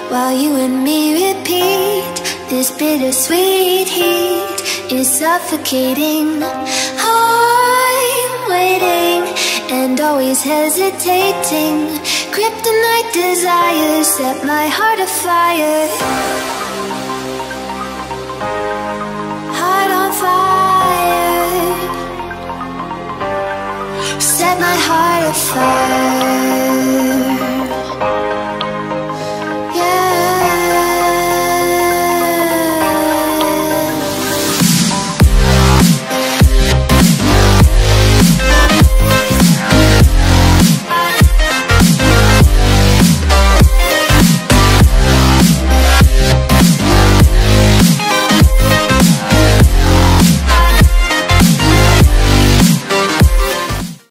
while you and me repeat. This bittersweet heat is suffocating. I'm waiting and always hesitating. Kryptonite desires set my heart afire. Heart on fire. Set my heart afire.